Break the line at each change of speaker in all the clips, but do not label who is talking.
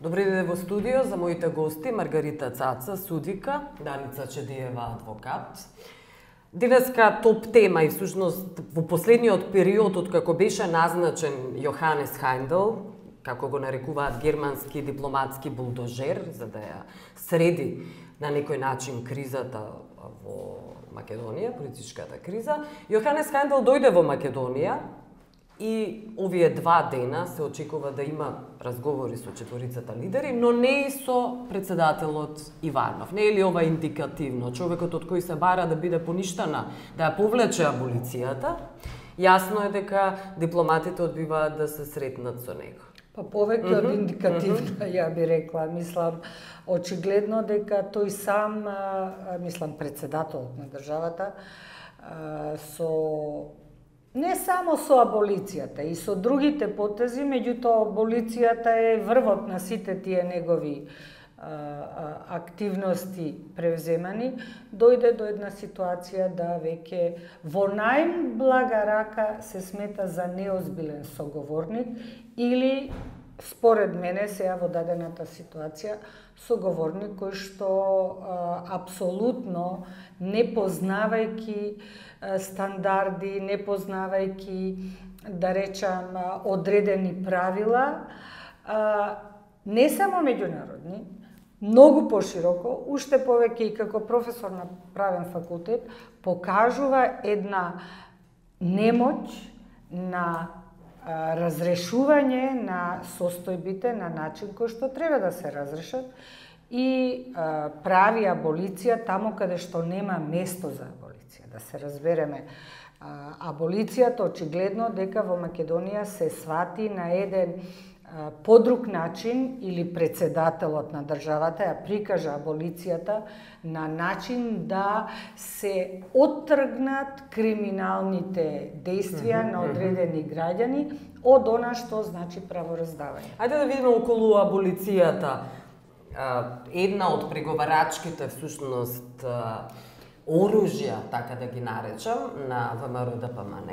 Добри ден во студио за моите гости Маргарита Цаца, судика, Даница Чедиева, адвокат. Денеска топ тема и всушност во последниот период од како беше назначен Јоханес Хајндел, како го нарекуваат германски дипломатски булдожер, за да ја среди на некој начин кризата во Македонија, политичката криза. Јоханес Хајндел дојде во Македонија и овие 2 дена се очекува да има разговори со четворицата лидери, но не и со председателот Иванов. Не е ли ова индикативно? Човекот од кој се бара да биде поништана, да ја повлече аболицијата, јасно е дека дипломатите одбиваат да се сретнат со него.
Па повеќе од индикативно, ја би рекла. Мислам, очигледно дека тој сам, председателот на државата, не само со аболицијата, и со другите потези, меѓутоа аболицијата е врвот на сите тие негови активности превземани, дојде до една ситуација да веќе во најблага рака се смета за неозбилен соговорник или, според мене, сега во дадената ситуација, соговорник кој што апсолутно не познавајќи стандарди, не познавајќи, да речам, одредени правила, не само меѓународни, многу пошироко, уште повеќе и како професор на правен факултет, покажува една немоќ на разрешување на состојбите на начин кој што треба да се разрешат и прави аболиција таму каде што нема место за аболиција. Да се разбереме, аболицијата очигледно дека во Македонија се свати на еден подруг начин или председателот на државата ја прикажа аболицијата на начин да се оттргнат криминалните действија на одредени граѓани од она што значи правораздавање.
Ајде да видиме околу аболицијата. Една од преговарачките всушност оружја, така да ги наречам, на ВМРО-ДПМН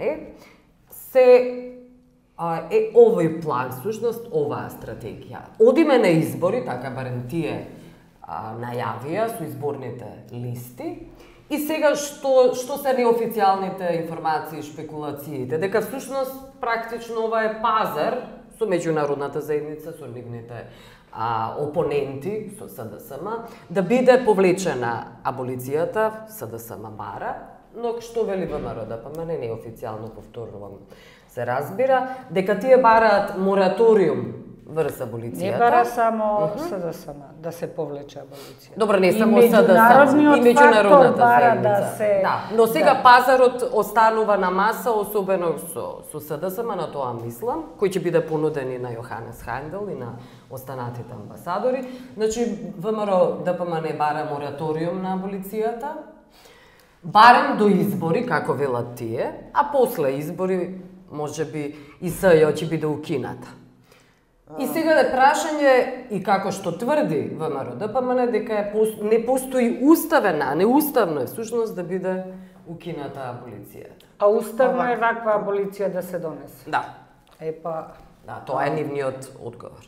е овој план, всушност оваа стратегија. Одиме на избори, така барем тие најавија со изборните листи, и сега што се неофицијалните информации и шпекулациите, дека всушност практично ова е пазар со меѓународната заедница, со нивните опоненти, со СДСМ, да биде повлечена аболицијата, СДСМ бара, но што вели ВМРО-ДПМН, неофицијално повторувам, се разбира, дека тие бараат мораториум врз аболицијата.
Не бара само СДСМ да се повлече аболицијата.
Добро, не само СДСМ, и меѓународната заедница.
Да,
но сега пазарот останува на маса, особено со СДСМ, на тоа мислам, кој ќе биде понуден и на Јоханес Хајндел и на останатите амбасадори. Значи, ВМРО-ДПМН бара мораториум на аболицијата, барем до избори, како велат тие, а после избори може би и СЈО ќе биде укината. И сега е прашање, и како што тврди ВМРО-ДПМН, дека не постои уставена, неуставно е всушност да биде укината аболицијата.
А уставно е ваква аболиција да се донесе?
Да.
Да,
тоа е нивниот одговор.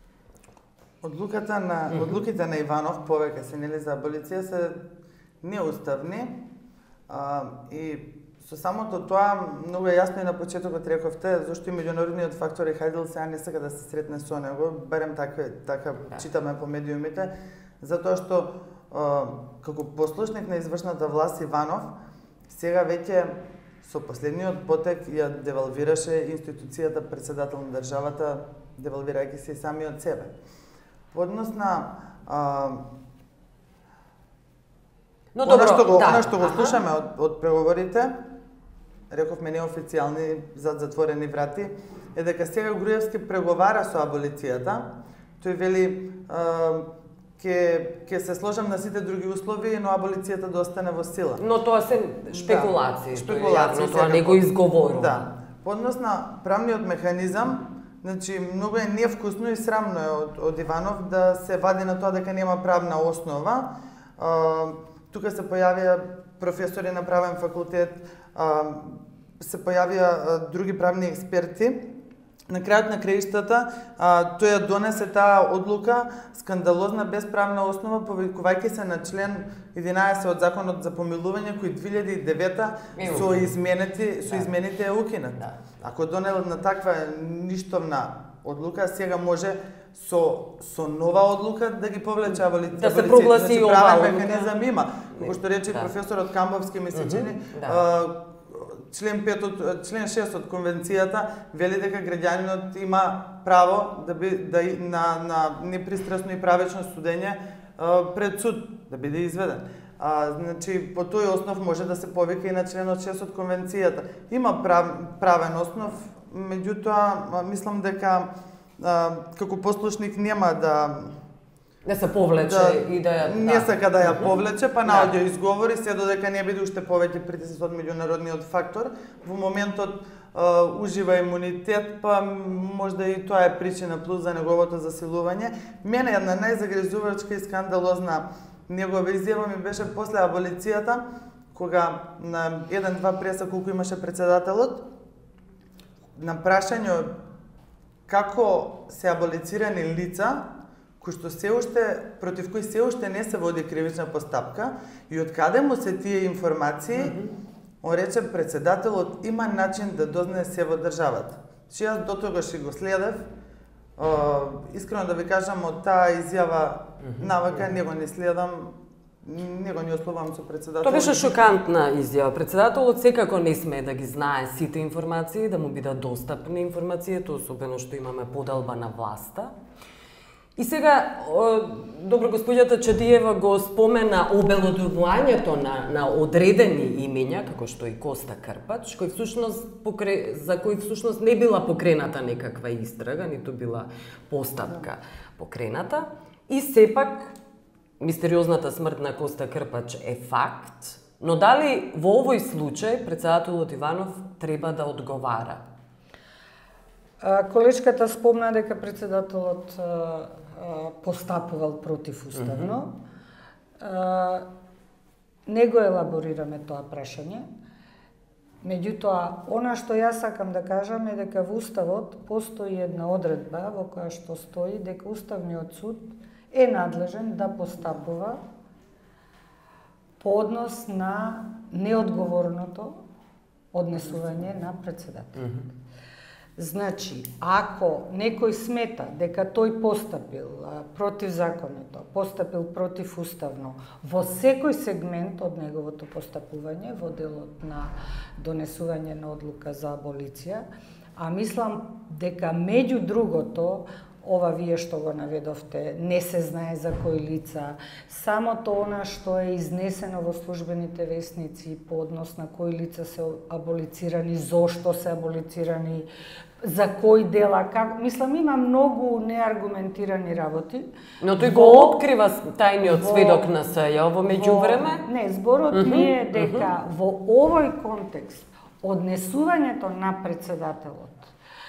Одлуките на Иванов повеќе се нели за аболиција се неуставни и со самото тоа многу е јасно и на почетокот рековте зашто и меѓународниот фактор и Хајндел сега не сака да се сретне со него, барем така читаме по медиумите, затоа што како послушник на извршната власт Иванов сега веќе со последниот потек ја девалвираше институцијата председател на државата, девалвирајќи се и самиот себе. Во однос на она што го слушаме од преговорите, рековме неофицијални зад затворени врати, е дека сега Груевски преговара со аболицијата. Тој вели ќе се сложам на сите други услови, но аболицијата да остане во сила.
Но тоа се шпекулации, тоа не го изговорува.
Да. По однос на правниот механизам, значи многу е невкусно и срамно е од Иванов да се вади на тоа дека нема правна основа. Тука се појавија професори на правен факултет, се појавија други правни експерти На крајот на краиштата, тој ја донесе таа одлука, скандалозна, без правна основа, повикувајќи се на член 11 од Законот за помилување, кој 2009 со измените е укинат. Ако донел на таква ништовна одлука, сега може со нова одлука да ги повлече аболицијата.
Да се прогласи ова
правен механизам има. Како што рече професорот Камбовски, ми се чини, член 6 од конвенцијата вели дека граѓанинот има право на непристрасно и правечно судење пред суд, да биде изведен. Значи, по тој основ може да се повика и на членот 6 од конвенцијата. Има правен основ, меѓутоа мислам дека како послушник нема
да се повлече и да
не сака да ја повлече, па наоѓа изговори се додека не биде уште повеќе притиск од меѓународниот фактор. Во моментот ужива имунитет, па можда и тоа е причина плюс за неговото засилување. Мене една најзагрезувачка и скандалозна негова изјава ми беше после аболицијата, кога на 1-2 преса колку имаше председателот, на прашање како се аболицирани лица против кои се уште не се води кривична постапка и од каде му се тие информации, он рече председателот има начин да дознае се во државата. Че јас до тогаш го следев, искрено да ви кажам, од таа изјава навака не го не следам, не го не ословам со председателот.
Тоа беше шокантна изјава. Председателот секако не смее да ги знае сите информации, да му бидат достапни информациите, особено што имаме поделба на власта. И сега, добро, господјата Чадиева го спомена обелодувањето на одредени имења, како што и Коста Крпач, за кој всушност не била покрената некаква истрага, ниту била постапка покрената. И сепак, мистериозната смрт на Коста Крпач е факт, но дали во овој случај председателот Иванов треба да одговара?
Колешката спомна дека председателот постапувал противуставно. Не го елаборираме тоа прашање. Меѓутоа, она што јас сакам да кажам е дека во Уставот постои една одредба во која што стои дека Уставниот суд е надлежен да постапува по однос на неодговорното однесување на председателот. Значи, ако некој смета дека тој постапил противзаконито, постапил противуставно во секој сегмент од неговото постапување во делот на донесување на одлука за аболиција, а мислам дека меѓу другото, ова вие што го наведовте, не се знае за кои лица, самото она што е изнесено во службените весници по однос на кои лица се аболицирани, зошто се аболицирани, за кои дела, мислам, има многу неаргументирани работи.
Но тој го открива тајниот сведок на СЈ во меѓувреме?
Не, зборот ми е дека во овој контекст однесувањето на председателот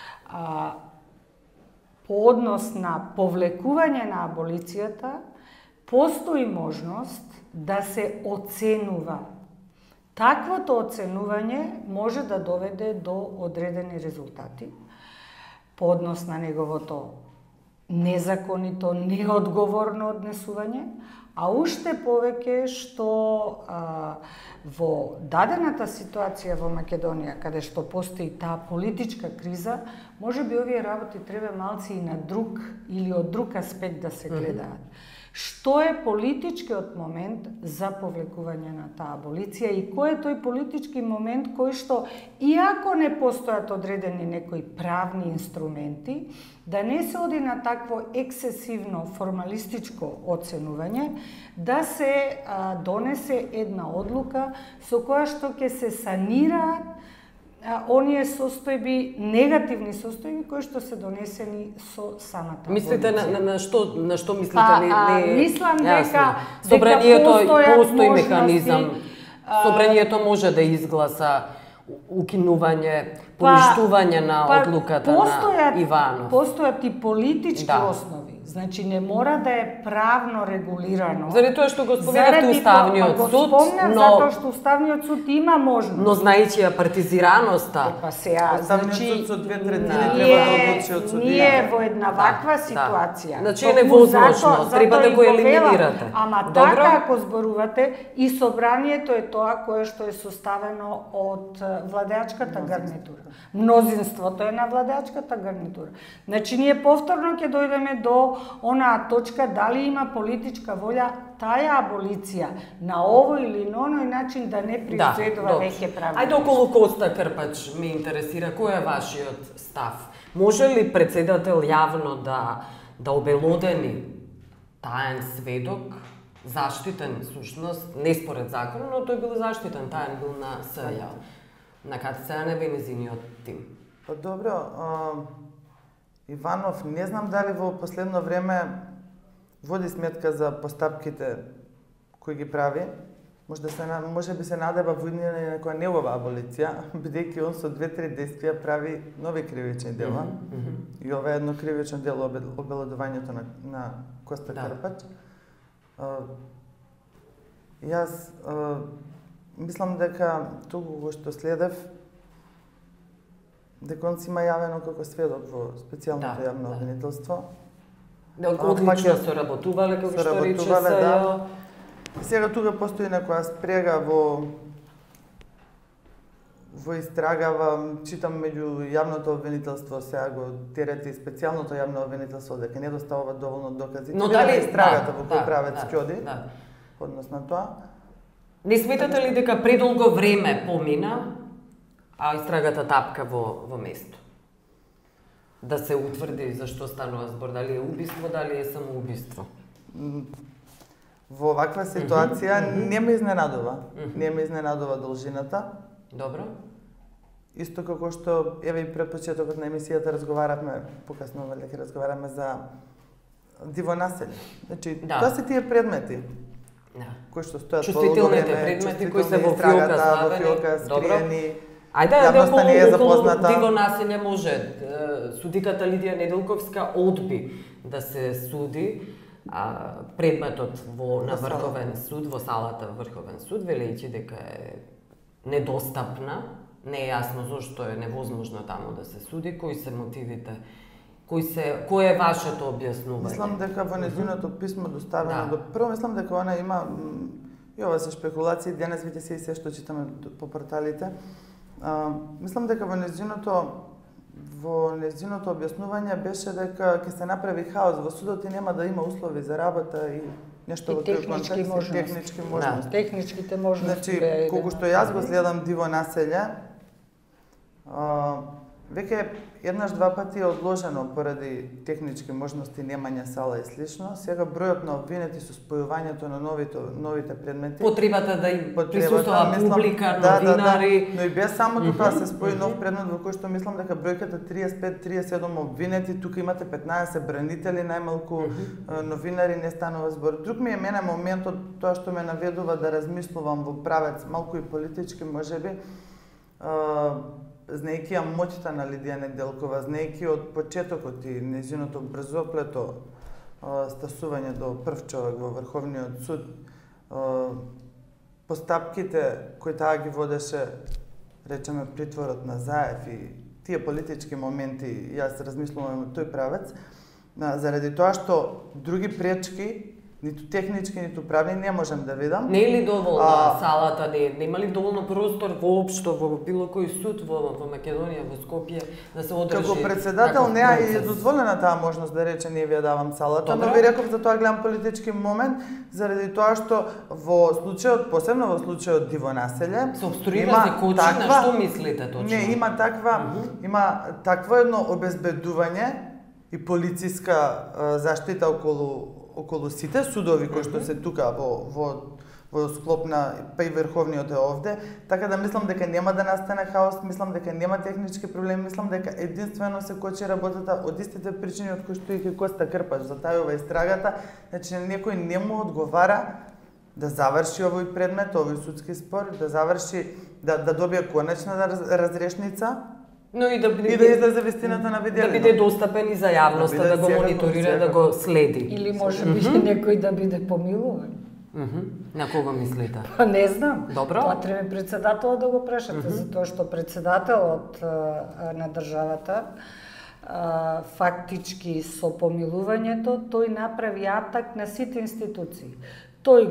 по однос на повлекување на аболицијата постои можност да се оценува. Таквото оценување може да доведе до одредени резултати по однос на неговото незаконито, неодговорно однесување, а уште повеќе што во дадената ситуација во Македонија, каде што постои таа политичка криза, може би овие работи треба малци и на друг или од друг аспект да се гледаат. Што е политичкиот момент за повлекување на таа аболиција и кој е тој политички момент кој што, иако не постојат одредени некои правни инструменти, да не се оди на такво ексесивно формалистичко оценување, да се донесе една одлука со која што ќе се санираат оние состојби, негативни состојби кои што се донесени со самата аболиција.
Мислите на што мислите?
Мислам дека
Собранието постои механизам. Собранието може да изгласа укинување, поништување на одлуката на Иванов.
Постојат и политички основи Значи не мора да е правно регулирано.
Заради тоа што го споменавте Уставниот суд,
но затоа што Уставниот суд има можност.
Но знаејќи ја партизираноста.
Па сега,
Уставниот
значи
суд со 2/3 треба да одлучи од судија.
Ние во една ваква ситуација.
Значи е невозможно, треба да го елиминирате.
Ама така ако зборувате, и собранието е тоа кое што е составено од владеачката гарнитура. Мнозинството е на владеачката гарнитура. Значи ние повторно ќе дојдеме до онаа точка дали има политичка волја таа аболиција на овој или на оној начин да не преследува веќе прави.
Ајде околу Коста Крпач ме интересира, кој е вашиот став? Може ли председател јавно да обелодени таен сведок, заштитен сушност, не според закон, но тој бил заштитен, таен бил на СЈ, на КТЦ на Венезиниот тим?
Па добро, Иванов, не знам дали во последно време води сметка за постапките кои ги прави. Може би се надева во иднина некоја негова аболиција, бидејќи он со 2-3 действија прави нови кривични дела. И ова е едно кривично дело, обелодувањето на Коста Крпач. Јас мислам дека туку што следев, дека он си има јавено како сведок во специјалното јавно обвинителство.
Одлично соработувале, како што рече СЈ.
Сега тука постои некоја спрега во истрага, читам меѓу јавното обвинителство, сега го терете и специјалното јавно обвинителство дека не доставуваат доволно докази.
Но дали
истрагата во кој правец скјоди, односно тоа.
Не сметате ли дека предолго време помина, а истрагата тапка во место? Да се утврди за што станува збор, дали е убиство, дали е самоубиство?
Во ваква ситуација не ме изненадува. Не ме изненадува должината.
Добро.
Исто како што, еве и пред почетокот на емисијата разговаравме, покасно валјда ќе разговараме за диво населје. Значи, тоа се тие предмети. Кои што стојат
чувствителните предмети кои се во фиока ставени.
Скриени.
Ајде околу диво населје може. Судиката Лидија Неделковска одби да се суди предметот на Врховен суд, во салата Врховен суд, велејќи дека е недостапна, не е јасно зошто е невозможно таму да се суди, кои се мотивите, кој е вашето објаснување?
Мислам дека во нејзиното писмо доставено до прво, мислам дека она има, и ова се шпекулации, денес видите се и се што читаме по порталите, мислам дека во нејзиното објаснување беше дека ќе се направи хаос во судот и нема да има услови за работа и нешто во тој контекст, технички можности.
Техничките можности.
Значи, колку што јас го следам диво населје, веќе еднаш-два пати е одложено поради технички можности, немање сала и слично. Сега бројот на обвинети со спојувањето на новите предмети.
Потребата да им присуствува публика, новинари.
Но и без самото тоа се спои нов предмет во кој што мислам дека бројката 35-37 обвинети, тука имате 15 бранители, најмалку новинари, не станува збор. Друг ми е мене моментот, тоа што ме наведува да размислувам во правец, малку и политички можеби, знаејќи ја моќта на Лидија Неделкова, знаејќи од почетокот и нејзиното брзоплето стасување до прв човек во Врховниот суд, постапките кои таа ги водеше, речеме, притворот на Заев и тие политички моменти, јас размислувам тој правец, заради тоа што други пречки, ниту технички, ниту правни, не можам да видам.
Не е ли доволна салата, нема ли доволно простор воопшто во било кој суд во Македонија, во Скопје, да се одржи?
Како председател не е дозволена таа можност да рече не ви ја давам салата, но ви реков за тоа гледам политички момент, заради тоа што во случајот, посебно во случајот диво населје,
се обструира се кочина, што мислите точно?
Не, има такво едно обезбедување и полициска заштита околу сите судови кои што се тука во склоп на па и Врховниот е овде, така да мислам дека нема да настане хаос, мислам дека нема технички проблеми, мислам дека единствено се кочи работата од истите причини од кои што и Коста Крпач затајува истрагата, значи некој не му одговара да заврши овој предмет, овој судски спор, да заврши, да добие конечна разрешница
Но и да
излезе вистината на видео.
Да биде достапен и за јавноста, да го мониторира, да го следи.
Или може би некој да биде помилуван.
На кого мислите?
Па не знам.
Добро.
Тоа треба председателот да го прашате, затоа што председателот на државата фактички со помилувањето тој направи атак на сите институции. Тој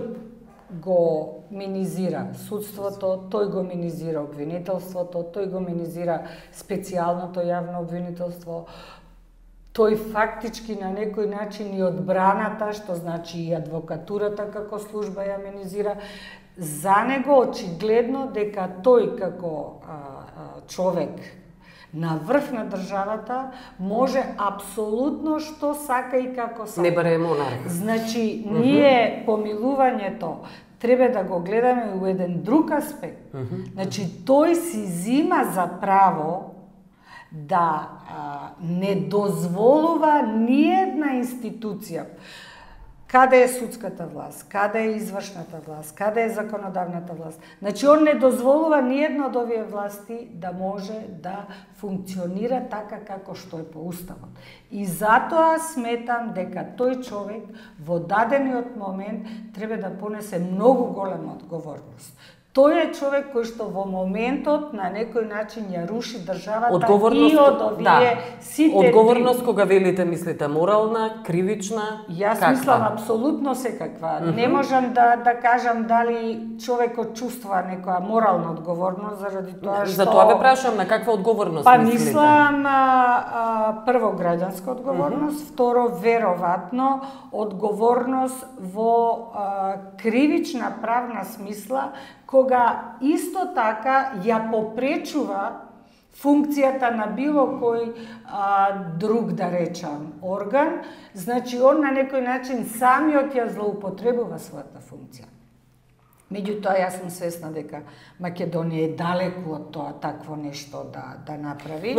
го минизира судството, тој го минизира обвинителството, тој го минизира специјалното јавно обвинителство, тој фактички на некој начин и одбраната, што значи и адвокатурата како служба ја минизира. За него очигледно дека тој како човек на врв на државата може апсолутно што сака и како сака.
Не баре монарх.
Значи, ние помилувањето треба да го гледаме у еден друг аспект. Значи, тој си зима за право да не дозволува ниедна институција, каде е судската власт, каде е извршната власт, каде е законодавната власт. Значи, он не дозволува ниедна од овие власти да може да функционира така како што е по уставот. И затоа сметам дека тој човек во дадениот момент треба да понесе многу голема одговорност. Тој е човек кој што во моментот на некој начин ја руши државата и од овие сите...
Одговорност кога велите, мислите, морална, кривична,
Јас каква? Мислам апсолутно секаква. Не можам да кажам дали човекот чувствува некоја морална одговорност заради тоа што...
За тоа ве прашам, на каква одговорност мислите?
Мислам прво граѓанска одговорност, второ веројатно одговорност во кривична правна смисла, кога исто така ја попречува функцијата на било кој друг, да речам, орган, значи он на некој начин самиот ја злоупотребува својата функција. Меѓутоа, јас сум свесна дека Македонија е далеку од тоа такво нешто да направи.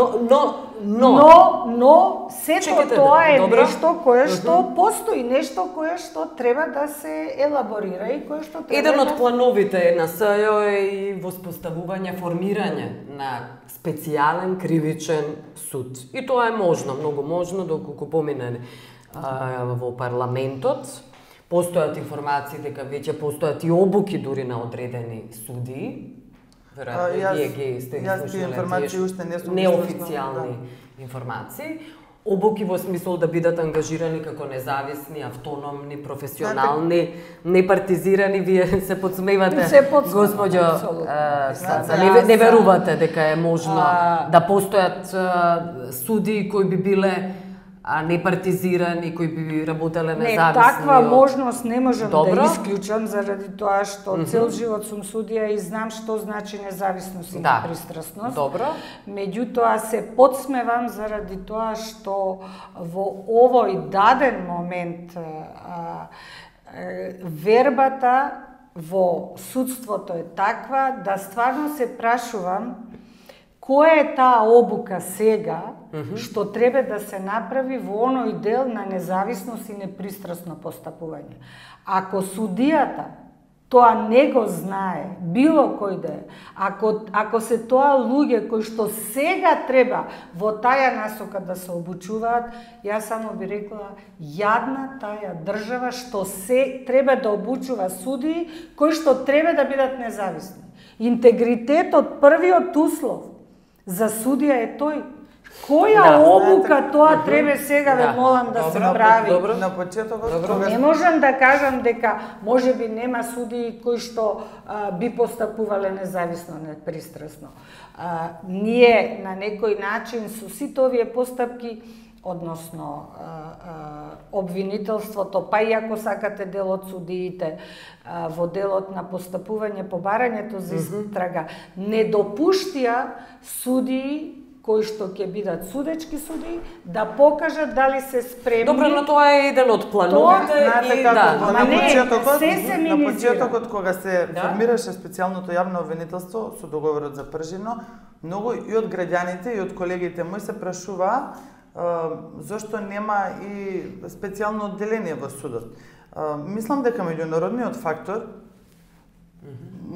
Но сето тоа е нешто кое што постои, нешто кое што треба да се елаборира и кое што треба
Еден од плановите на СЈО е и воспоставување, формирање на специјален кривичен суд. И тоа е можно, многу можно, доколку помине во парламентот. Постојат информации дека веќе постојат и обуки дури на одредени судии. Веројатно вие ги сте ги слушнале, неофицијални информации. Обуки во смисол да бидат ангажирани како независни, автономни, професионални, непартизирани. Вие се подсмевате, госпоѓо Станца. Не верувате дека е можно да постојат судии кои би биле непартизирани, кои би работеле независно.
Не, таква можност не можам да исклучам заради тоа што цел живот сум судија и знам што значи независност и непристрасност.
Добро.
Меѓутоа се подсмевам заради тоа што во овој даден момент вербата во судството е таква да стварно се прашувам која е таа обука сега што треба да се направи во оној дел на независност и непристрасно постапување. Ако судијата тоа не го знае, било кој да е, ако се тоа луѓе кои што сега треба во таја насока да се обучуваат, јас само би рекла јадна таа држава што се треба да обучува судии кои што треба да бидат независни. Интегритетот, првиот услов за судија е тој. Која обука тоа треба сега ве молам да се прави?
Добро, на почетокот.
Не можам да кажам дека можеби нема судии кои што би постапувале независно, непристрасно. Ние на некој начин со сите овие постапки, односно обвинителството, па и ако сакате делот судиите, во делот на постапување по барањето за истрага, не допуштија судии кои што ќе бидат судечки судии, да покажат дали се спремни.
Добро, но тоа е еден од плановите и
на почетокот кога се формираше специјалното јавно обвинителство со договорот за Пржино, многу и од граѓаните и од колегите мои се прашуваа зошто нема и специјално одделение во судот. Мислам дека меѓународниот фактор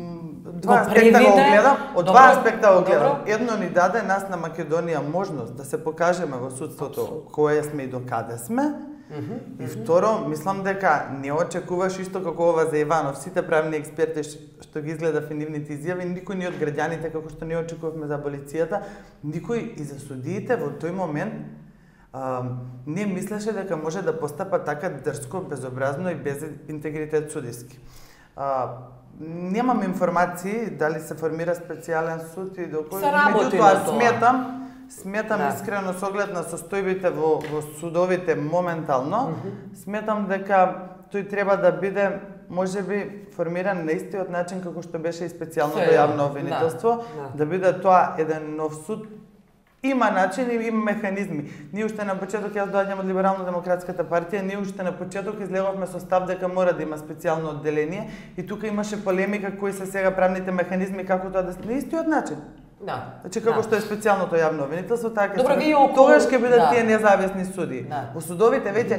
два аспекта го гледам, од два аспекта го гледам.
Добро.
Едно ни даде нас на Македонија можност да се покажеме во судството кој сме и до каде сме. И второ, мислам дека не очекуваш исто како ова за Иванов. Сите правни експерти што ги изгледав и нивните изјави, никој ни од граѓаните како што не очекувавме за аболицијата, никој и за судиите во тој момент не мислеше дека може да постапа така дрско, безобразно и без интегритет судиски. Немам информации дали се формира специјален суд и доколку, меѓутоа сметам искрено со оглед на состојбите во судовите моментално, сметам дека тој треба да биде можеби формиран на истиот начин како што беше и специјалното јавно обвинителство, да биде тоа еден нов суд. Има начин и има механизми. Ние уште на почеток, јас доаѓам од Либерално-демократската партија, ние уште на почеток излеговме со став дека мора да има специјално одделение и тука имаше полемика кои се сега правните механизми како тоа да на истиот начин.
Да.
Значи како што е специјалното јавно обвинителство, така
Добро,
тогаш ќе бидат тие независни суди. Во судовите веќе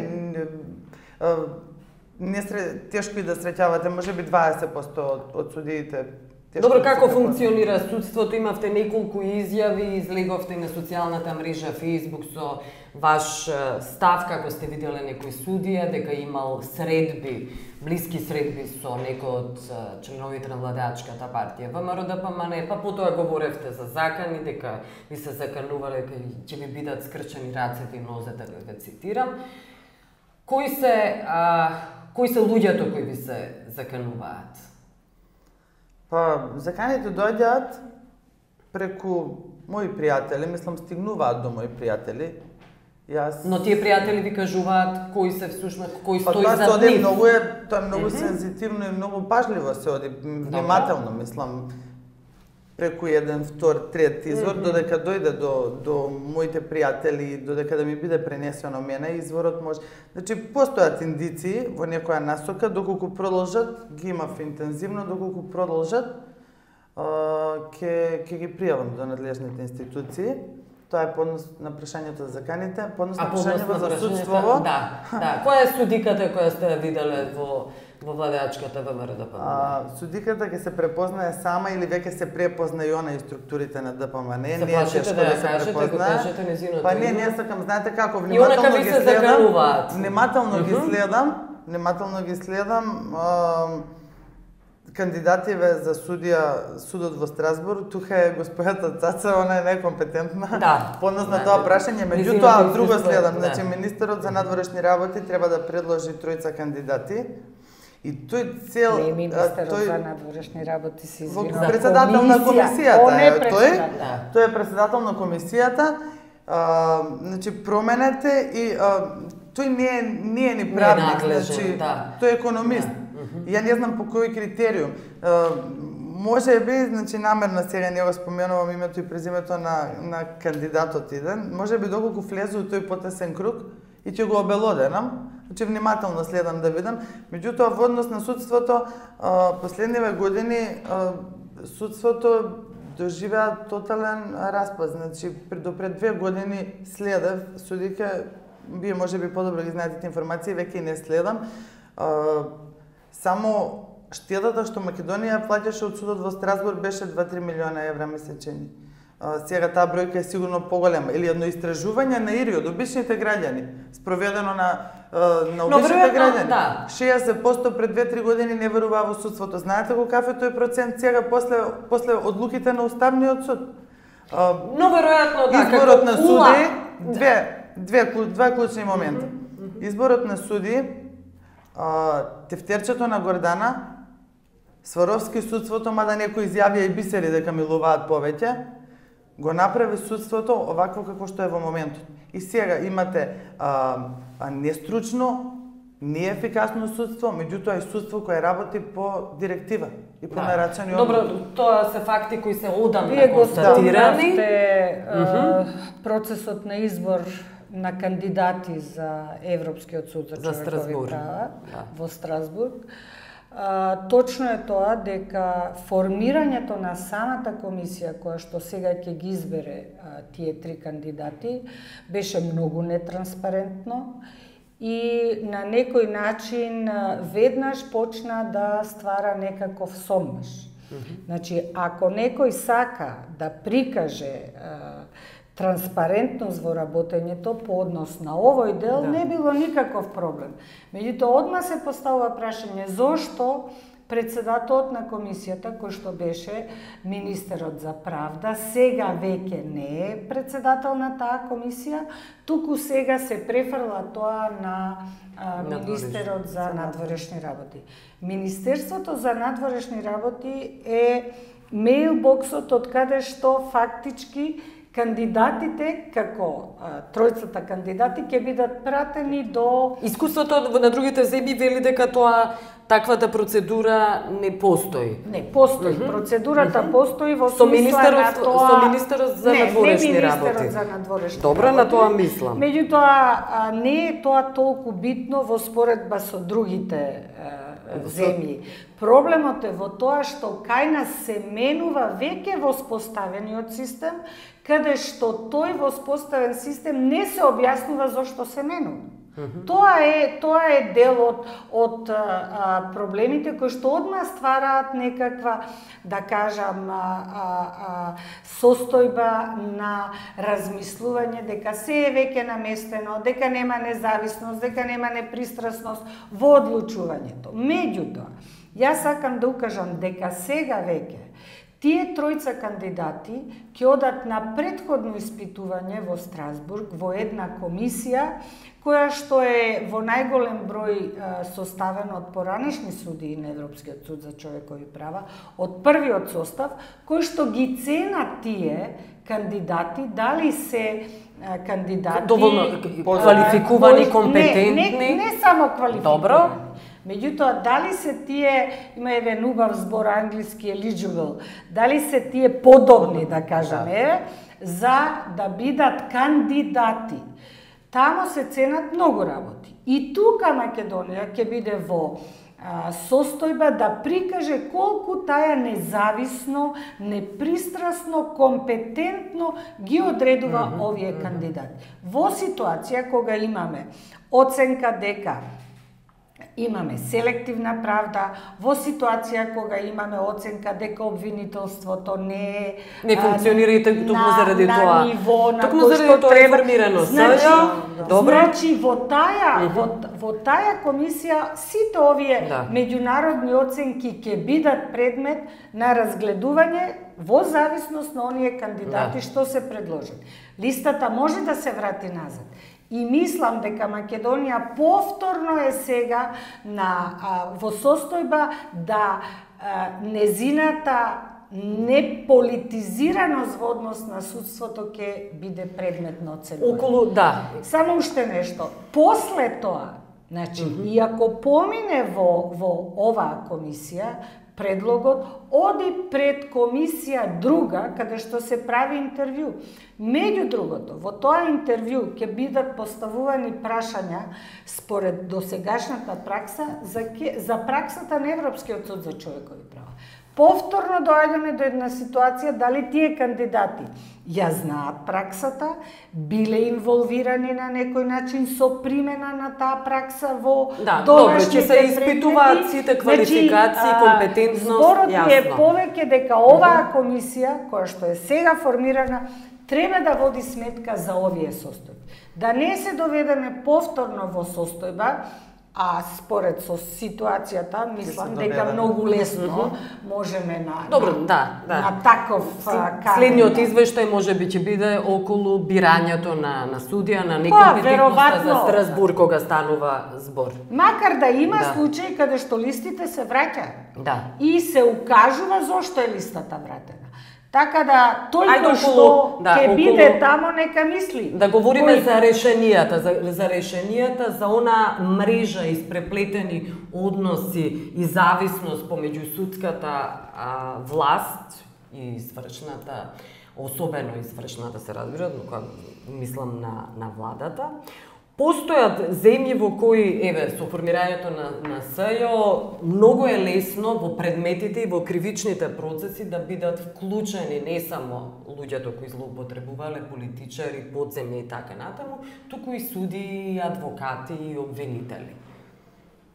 тешко и да среќавате, можеби 20% од судиите.
Добро, како функционира судството? Имавте неколку изјави, излеговте на социјалната мрежа Facebook со ваш став, како сте виделе некој судија, дека имал средби, блиски средби со некој од членовите на владеачката партија ВМРО-ДПМН, па потоа говоревте за закани, дека ви се заканувале дека ќе ви бидат скрчени рацете и нозете, да ве цитирам. Кои се луѓето кои ви се закануваат?
Па, заканите доаѓаат преку мои пријатели, мислам стигнуваат до мои пријатели.
Но тие пријатели ви кажуваат кои се всушност, кои стои за
тоа
нив?
Тоа е многу сензитивно и многу пажливо се оди, внимателно, мислам, преку еден, втор, трет извор, додека дојде до моите пријатели, додека да ми биде пренесено мене, изворот може... Значи, постојат индиции во некоја насока, доколку продолжат, ги имав интензивно, доколку продолжат, ќе ги пријавам до надлежните институции. Тоа е поднос на прашањето за заканите, поднос на прашањето за судството.
Да. Која е судиката која сте виделе во владеачката ВМРО-ДПМН?
Судиката ќе се препознае сама или веќе се препозна и она и структурите на ДПМН.
Не е тешко да се препознае.
Па не сакам, знаете како,
внимателно ги следам.
Внимателно ги следам. Кандидативе за судот во Страсбург, тука е господата Цаца, она е некомпетентна. Поднос на тоа прашање, меѓутоа друго следам, значи министерот за надворешни работи треба да предложи тројца кандидати. И тој цел
не министерот за надворешни работи се извинува.
Председател на комисијата. Тој е председател на комисијата. Значи променете и тој не е ни правник, значи тој е економист. Ја не знам по кој критериум. Може би, значи намерно сега не го споменувам името и презимето на кандидатот иден, може би доколку влезе у тој потесен круг и ќе го обелоденам, значи внимателно следам да видам. Меѓутоа во однос на судството, последниве години судството доживеа тотален распад. Значи до пред 2 години следев судике, вие може би подобро ги знаете тие информации, веќе не следам. Само штетата што Македонија плаќаше од судот во Страсбург беше 2-3 милиона евра месечени. Сега таа бројка е сигурно поголема. Или едно истражување на ИРИ од обичните граѓани, спроведено на обичните граѓани. 60% пред 2-3 години не веруваа во судството. Знаете колкав е тој процент сега после одлуките на Уставниот суд?
Но веројатно
изборот на суди, два клучни момента. Изборот на суди, тефтерчето на Гордана, Сваровски судството, мада некои изјавија и бисери дека милуваат повеќе, го направи судството овакво како што е во моментот. И сега имате нестручно, неефикасно судство, меѓутоа и судство кое работи по директива и по нарачани одлуки.
Добро, тоа се факти кои се одамна
Вие го
констатирани.
Процесот на избор на кандидати за Европскиот суд за човекови права во Страсбург. Точно е тоа дека формирањето на самата комисија која што сега ќе ги избере тие 3 кандидати беше многу нетранспарентно и на некој начин веднаш почна да ствара некаков сомнеш. Значи, ако некој сака да прикаже транспарентност во работењето по однос на овој дел, не било никаков проблем. Меѓутоа, одма се поставува прашање зошто председателот на комисијата, кој што беше министерот за правда, сега веќе не е председател на таа комисија, туку сега се префрла тоа на министерот за надворешни работи. Министерството за надворешни работи е мејлбоксот од каде што фактички кандидатите, како тројцата кандидати, ќе бидат пратени до...
Искуството на другите земји вели дека таквата процедура не постои.
Не, постои. Процедурата постои во смисла на тоа...
Со министерот за надворешни работи.
Не министерот за надворешни
Добро,
работи.
на тоа мислам.
Меѓутоа, не е тоа толку битно во споредба со другите земји. Проблемот е во тоа што кај нас се менува веќе воспоставениот систем, каде што тој воспоставен систем не се објаснува зошто се менува. Тоа е дел од проблемите кои што одма ствараат некаква, да кажам, состојба на размислување дека се е веќе наместено, дека нема независност, дека нема непристрасност во одлучувањето. Меѓутоа, јас сакам да укажам дека сега веќе тие тројца кандидати ќе одат на претходно испитување во Страсбург, во една комисија, која што е во најголем број составена од поранешни судии на Европскиот суд за човекови права, од првиот состав, кој што ги ценат тие кандидати, дали се кандидати...
Доволно квалификувани, компетентни...
Не само квалификувани.
Добро.
Меѓутоа, дали се тие, има еден убав збор англиски eligible, дали се тие подобни, да кажеме, за да бидат кандидати. Тамо се ценат многу работи. И тука Македонија ќе биде во состојба да прикаже колку таја независно, непристрасно, компетентно ги одредува овие кандидати. Во ситуација кога имаме оценка дека имаме селективна правда, во ситуација кога имаме оценка дека обвинителството не
функционира и токму заради тоа.
На ниво на
токму заради тоа е формирано.
Значи во таа комисија сите овие меѓународни оценки ќе бидат предмет на разгледување во зависност на оние кандидати што се предложат. Листата може да се врати назад. И мислам дека Македонија повторно е сега во состојба да незината неполитизираност во однос на судството ќе биде предмет на оценување. Само уште нешто. После тоа, значи, и ако помине во оваа комисија, предлогот оди пред комисија друга, каде што се прави интервју. Меѓу другото, во тоа интервју ќе бидат поставувани прашања според досегашната пракса за праксата на Европскиот суд за човекови права. Повторно доаѓаме до една ситуација дали тие кандидати ја знаат праксата, биле инволвирани на некој начин со примена на таа пракса во
добро, ќе се испитуваат сите квалификации, компетентност,
зборот е повеќе дека оваа комисија, која што е сега формирана, треба да води сметка за овие состојби. Да не се доведеме повторно во состојба, а според со ситуацијата, мислам дека многу лесно можеме на таков
Следниот извештај можеби ќе биде околу бирањето на судија, на некомпетентноста за Страсбург кога станува збор.
Макар да има случаи каде што листите се враќаат. И се укажува зошто е листата вратена. Така да, тој што ќе биде тамо, нека мисли.
Да говориме за решенијата, за она мрежа испреплетени односи и зависност помеѓу судската власт и извршната, особено извршната се разбира, кога мислам на владата. Постојат земји во кои, со формирањето на СЈО, многу е лесно во предметите и во кривичните процеси да бидат вклучени не само луѓето кои злоупотребувале, политичари, подземја и така натаму, туку и суди, адвокати и обвинители.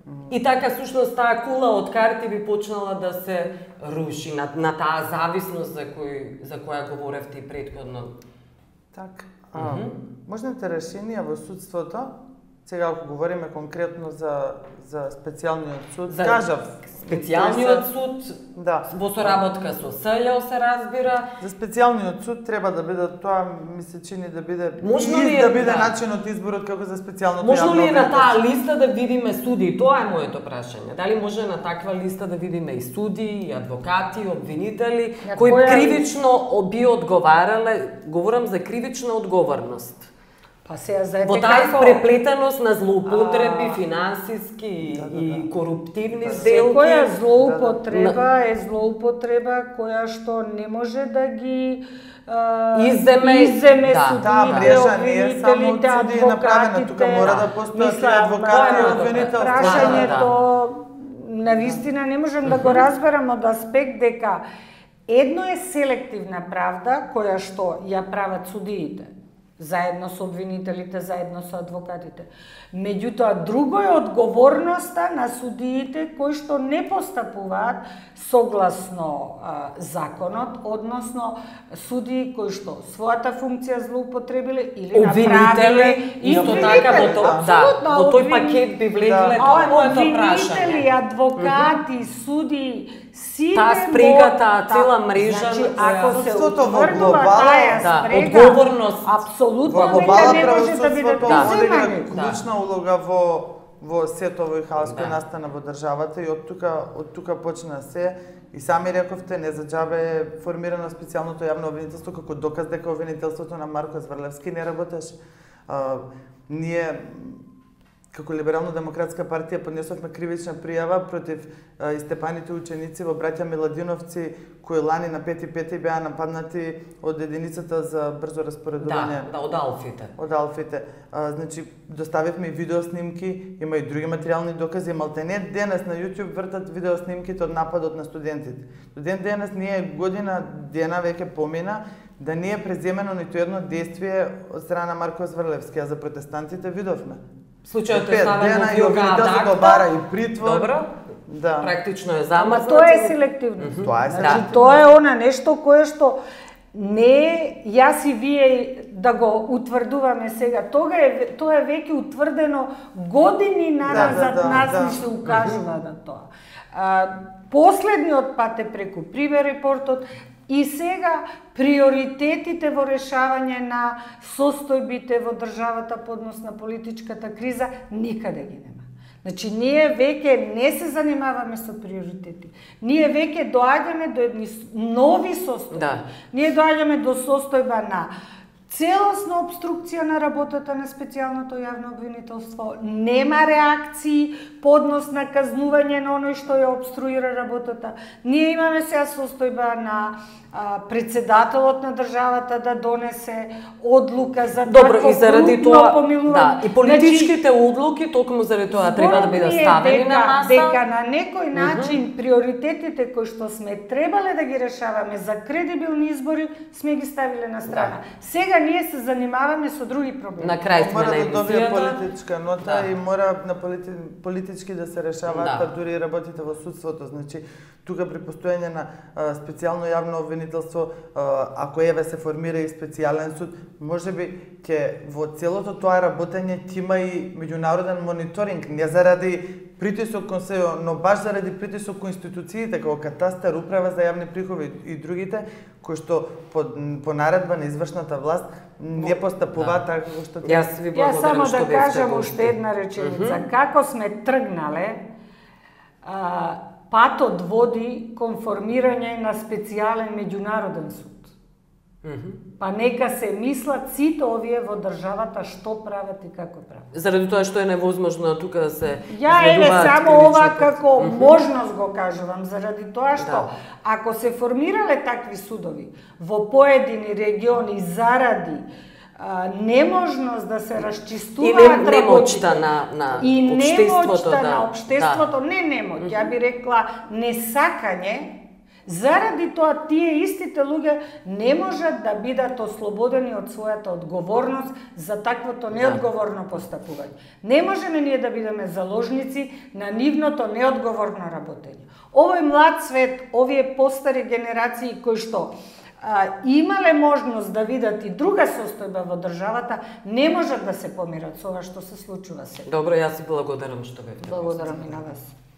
И така, сушност, таа кула од карти би почнала да се руши на таа зависност за која говоревте и претходно.
Така. Можните решенија во судството, сега ако говориме конкретно за специјалниот суд, кажав.
Специјалниот суд,
да,
во соработка со СЈО се разбира.
За специјалниот суд треба да биде тоа, ми се чини да биде начинот изборот како за специјалното јавно.
Можно ли е на таа листа да видиме суди? Тоа е моето прашање. Дали може на таква листа да видиме и суди, и адвокати, и обвинители кои кривично би одговарале, говорам за кривична одговорност.
Па сега знаете
во таа преплетеност на злоупотреби, финансиски и коруптивни сделки.
Секоја злоупотреба е злоупотреба која што не може да ги иземе судиите, обвинителите, адвокатите.
Тука мора да постојат адвокати и обвинителство.
Прашањето навистина не можам да го разберам од аспект дека едно е селективна правда која што ја прават судиите, заедно со обвинителите, заедно со адвокатите. Меѓутоа, друго е одговорноста на судиите кои што не постапуваат согласно законот, односно судии кои што својата функција злоупотребиле или направиле
исто така во тој пакет би влегле тоа моето прашање.
Обвинители, адвокати, судии,
таа спрега, таа цела мрежа,
значи, ако се утврдува таа спрега,
одговорност,
апсолутно дека не може да биде преземани.
Клучна улога во сето овој хаос кој настана во државата и од тука почна се. И сами рековте, не за џабе е формирано специјалното јавно обвинителство како доказ дека обвинителството на Марко Зврлевски не работеше. Ние како Либерално-демократска партија поднесовме кривична пријава против истепаните ученици во Браќа Миладиновци кои лани на 5.5 беа нападнати од единицата за брзо распоредување.
Да, од Алфите.
Од Алфите. Значи, доставивме и видеоснимки, има и други материјални докази, малтене денес на YouTube вртат видеоснимките од нападот на студентите. До ден денес ние година дена веќе помина да не е преземено ниту едно действие од страна на Марко Зврлевски, а за протестантите видовме.
Случајот е ставен во
обвинителството бара и притвор.
Добро.
Да.
Практично е замрзнат.
Тоа е селективно. Значи, тоа е она нешто кое што не јас и вие да го утврдуваме сега. Тоа е веќе утврдено години назад нас ни се укажува на тоа. Последниот пат е преку Прибе репортот. И сега приоритетите во решавање на состојбите во државата по однос на политичката криза никаде ги нема. Значи, ние веќе не се занимаваме со приоритети. Ние веќе доаѓаме до едни нови состојби.
Да.
Ние доаѓаме до состојба на целосна обструкција на работата на специјалното јавно обвинителство, нема реакции по однос на казнување на оној што ја обструира работата. Ние имаме сега состојба на председателот на државата да донесе одлука за
и заради тоа
помилување.
Да, и политичките одлуки токму заради тоа треба да бидат ставени на маса.
Дека на некој начин приоритетите кои што сме требале да ги решаваме за кредибилни избори сме ги ставиле на страна. Сега ние се занимаваме со други проблеми.
На крај сме на
емисијата. Мора да добие политичка нота и мора на политички да се решаваат дури и работите во судството. Значи, тука при постојање на специјално јавно обвинителство, ако еве се формира и специјален суд, можеби ќе во целото тоа работење ќе има и меѓународен мониторинг, не заради притисок кон СЈО, но баш заради притисок кон институциите како катастар, управа за јавни приходи и другите, кои што по наредба на извршната власт не постапуваат така како што
треба. Јас ви благодарам што
само
бевте
да кажам уште една реченица. Како сме тргнале, патот води кон формирање на специјален меѓународен суд. Па нека се мислат сите овие во државата што прават и како прават.
Заради тоа што е невозможно тука да се
еве само ова како можност го кажувам, заради тоа што ако се формирале такви судови во поедини региони заради неможност да се расчистуваат
немоќта на
општеството, не немоќ, ја би рекла несакање заради тоа тие истите луѓе не можат да бидат ослободени од својата одговорност за таквото неодговорно постапување. Не можеме ние да бидеме заложници на нивното неодговорно работење. Овој млад свет, овие постари генерации кои што имале можност да видат и друга состојба во државата, не можат да се помират со ова што се случува сега.
Добро, јас си благодарам што бевте.
Благодарам и на вас.